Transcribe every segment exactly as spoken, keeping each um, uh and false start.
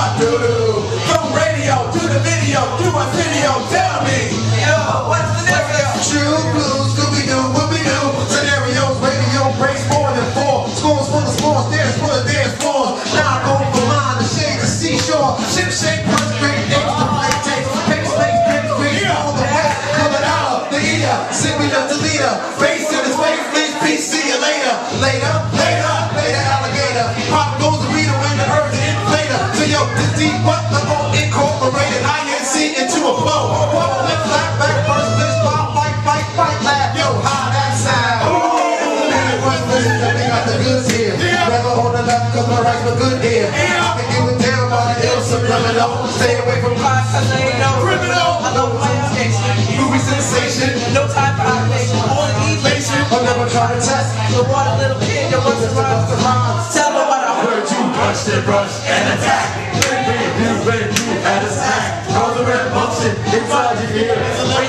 what to do. From radio to the video to a video, tell me, yo, what's the difference? True blues, Scooby-Doo, what we do? Scenarios, radio breaks more than four. Scores full of scores, dance full of dance floors. Now I go for mine, the shades of seashore. Ship shape, punch, great, eggs to play taste. Pace, face, pace, face, all the way. Coming out, the eater, sing me the leader. Face in his face, please, peace, see you later. Later, later, later, alligator. Pop goes the reader and the earth, the inflator. So yo, this deep, what the whole incorporated I N C into a flow. Left, flat, back, first, list, fight, fight, fight, fight, laugh. Yo, how that sound? Ooh, they got the goods here. Never hold the left, cause my rights were good here. I can give it down by the ill subliminal. Stay away from Class, I lay no criminal. I love my education. movie sensation. No time for obligation, only elation. I'll never try to test. So what a little kid that wants to run the rhyme. Tell me what I heard. Heard you punch and rush and attack. You ready to add a snack. Cause the red motion inside your ear.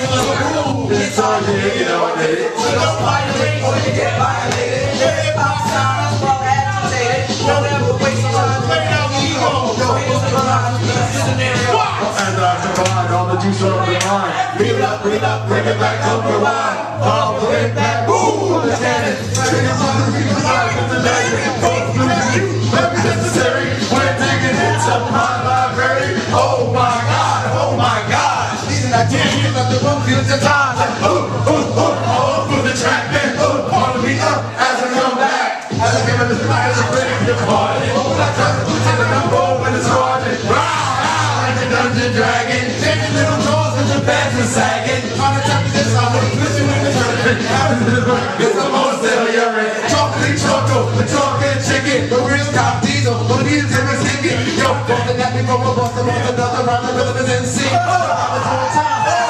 Inside your ear, you know I did it. You don't violate or you get violated. Your hip-hop sound is well agitated. Don't ever waste your time. Play down the ego. No hands to rhyme. This is scenario. As I combine all the juice on the line. Reel up, reel up, bring it back, come rewind. All the way back, boom, the cannon. Trigger on the real life of the legend. Both blue you, very necessary. When taking hits up my library. Oh my God, oh my God. I can't get up the room, feel the time. Ooh, ooh, ooh, all through the track, man. Ooh, on me up as I come back. As I give it the fire, as I bring it to party. Oh, I try to put it in the bowl when it's squadron. Wow, like a dungeon dragon. Taking little draws and your pants are sagging. On the top of this, I'm gonna twist you in the tournament. It's the most failure. Chocolate choco, the chocolate chicken. The real top diesel, no need to ever sing it. Yo, bust the nappy from a bust, bust another round, the rhythm is in sync. Oh, I'm a time.